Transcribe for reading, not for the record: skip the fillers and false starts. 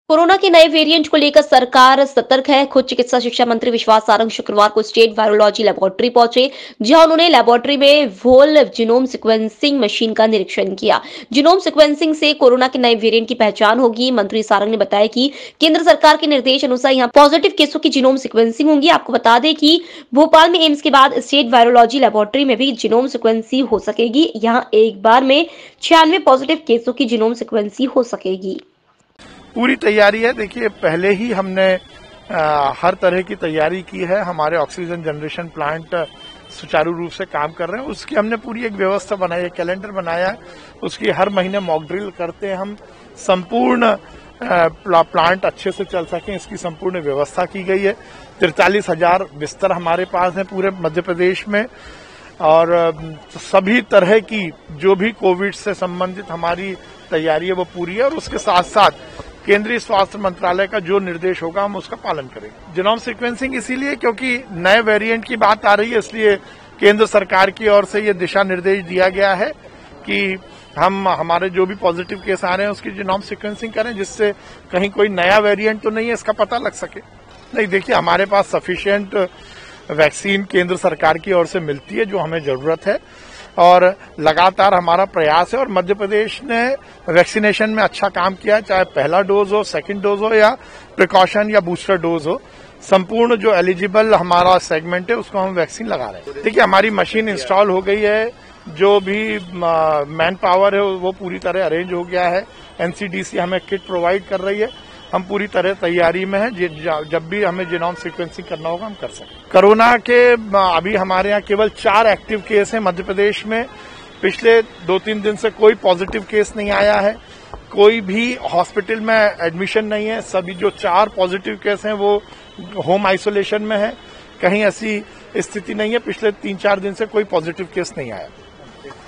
Corona के नए variant को लेकर सरकार सतर्क है। खुद चिकित्सा शिक्षा मंत्री विश्वास सारंग शुक्रवार को स्टेट वायरोलॉजी लेबोरेटरी पहुंचे, जहां उन्होंने लेबोरेटरी में व्होल जीनोम सीक्वेंसिंग मशीन का निरीक्षण किया। जीनोम सीक्वेंसिंग से कोरोना के नए वेरिएंट की पहचान होगी। मंत्री सारंग ने बताया कि केंद्र सरकार के निर्देश अनुसार यहाँ पॉजिटिव केसों की जीनोम सीक्वेंसिंग होगी। आपको बता दें कि भोपाल में एम्स के बाद स्टेट वायरोलॉजी लेबोरेटरी में भी जीनोम सीक्वेंसिंग हो सकेगी। यहाँ एक बार में 96 पॉजिटिव केसों की जीनोम सीक्वेंसिंग हो सकेगी। पूरी तैयारी है। देखिए, पहले ही हमने हर तरह की तैयारी की है। हमारे ऑक्सीजन जनरेशन प्लांट सुचारू रूप से काम कर रहे हैं। उसकी हमने पूरी एक व्यवस्था बनाई है, कैलेंडर बनाया है। उसकी हर महीने मॉक ड्रिल करते हैं हम। संपूर्ण प्लांट अच्छे से चल सके, इसकी संपूर्ण व्यवस्था की गई है। 43,000 बिस्तर हमारे पास हैं पूरे मध्य प्रदेश में, और सभी तरह की जो भी कोविड से संबंधित हमारी तैयारी है वो पूरी है। और उसके साथ साथ केंद्रीय स्वास्थ्य मंत्रालय का जो निर्देश होगा हम उसका पालन करेंगे। जीनोम सीक्वेंसिंग इसीलिए क्योंकि नए वेरिएंट की बात आ रही है, इसलिए केंद्र सरकार की ओर से ये दिशा निर्देश दिया गया है कि हम हमारे जो भी पॉजिटिव केस आ रहे हैं उसकी जीनोम सीक्वेंसिंग करें, जिससे कहीं कोई नया वेरिएंट तो नहीं है इसका पता लग सके। नहीं, देखिए, हमारे पास सफिशिएंट वैक्सीन केंद्र सरकार की ओर से मिलती है जो हमें जरूरत है, और लगातार हमारा प्रयास है। और मध्य प्रदेश ने वैक्सीनेशन में अच्छा काम किया है, चाहे पहला डोज हो, सेकंड डोज हो, या प्रिकॉशन या बूस्टर डोज हो। संपूर्ण जो एलिजिबल हमारा सेगमेंट है उसको हम वैक्सीन लगा रहे हैं। देखिए, हमारी मशीन इंस्टॉल हो गई है, जो भी मैन पावर है वो पूरी तरह अरेंज हो गया है। एनसीडीसी हमें किट प्रोवाइड कर रही है। हम पूरी तरह तैयारी में हैं। जब भी हमें जीनोम सीक्वेंसिंग करना होगा हम कर सकते। कोरोना के अभी हमारे यहाँ केवल 4 एक्टिव केस हैं मध्य प्रदेश में। पिछले 2-3 दिन से कोई पॉजिटिव केस नहीं आया है, कोई भी हॉस्पिटल में एडमिशन नहीं है। सभी जो 4 पॉजिटिव केस हैं वो होम आइसोलेशन में है। कहीं ऐसी स्थिति नहीं है। पिछले 3-4 दिन से कोई पॉजिटिव केस नहीं आया।